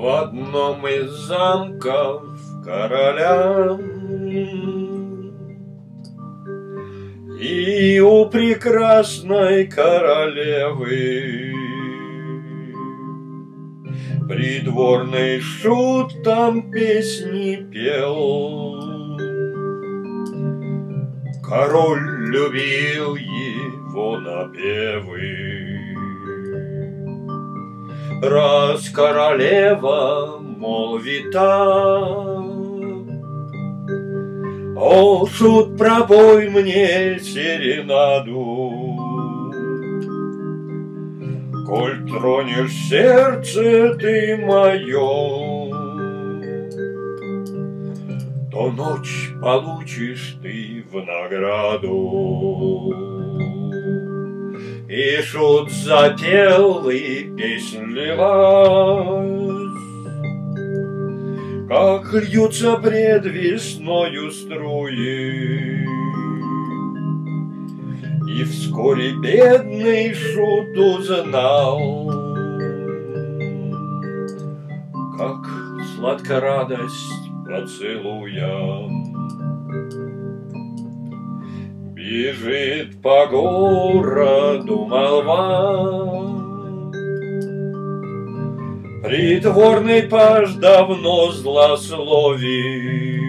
В одном из замков короля и у прекрасной королевы придворный шут там песни пел. Король любил его напевы. Раз королева молвит так: о, шут, пропой мне серенаду, коль тронешь сердце ты мое, то ночь получишь ты в награду. И шут запел, и песнь лилась, как льются пред весною струи. И вскоре бедный шут узнал, как сладка радость поцелуя. Бежит по городу молва, придворный паж давно злословит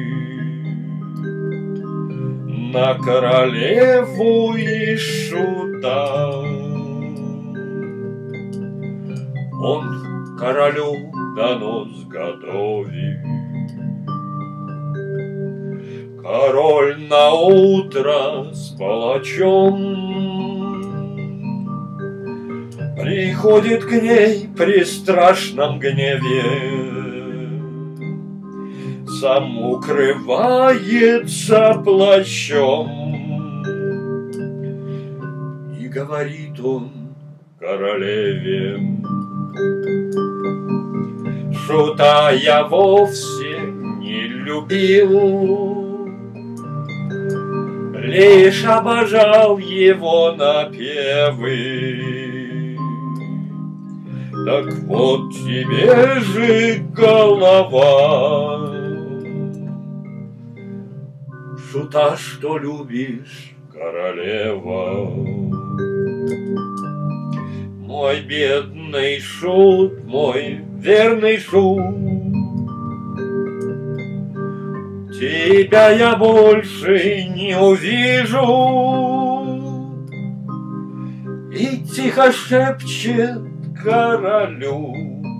на королеву и шута. Он королю донос готовит. Король наутро с палачом приходит к ней при страшном гневе, сам укрывается плащом. И говорит он королеве: шута я вовсе не любил, лишь обожал его напевы. Так вот тебе же голова, шута, что любишь, королева. Мой бедный шут, мой верный шут, тебя я больше не увижу. И тихо шепчет королю: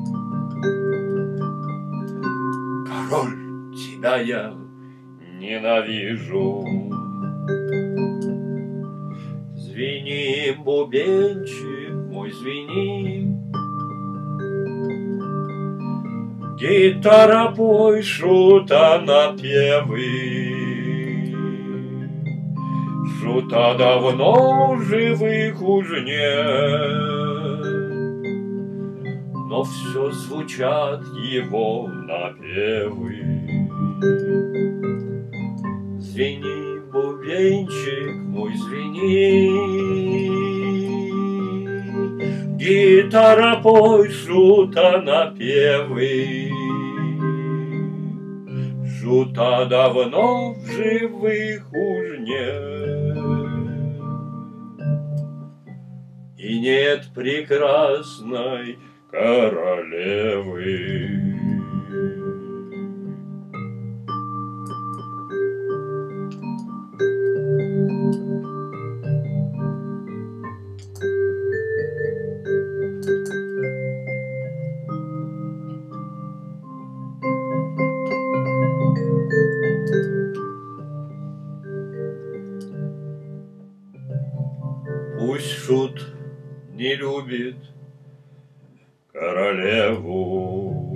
король, тебя я ненавижу. Звени, бубенчик мой, звени, гитара, пой, шута напевы. Шута давно живых уж нет, но все звучат его напевы. Звени, бубенчик мой, звени, гитара, пой, шута напевы. Шута давно в живых уж нет, и нет прекрасной королевы. Пусть шут не любит королеву,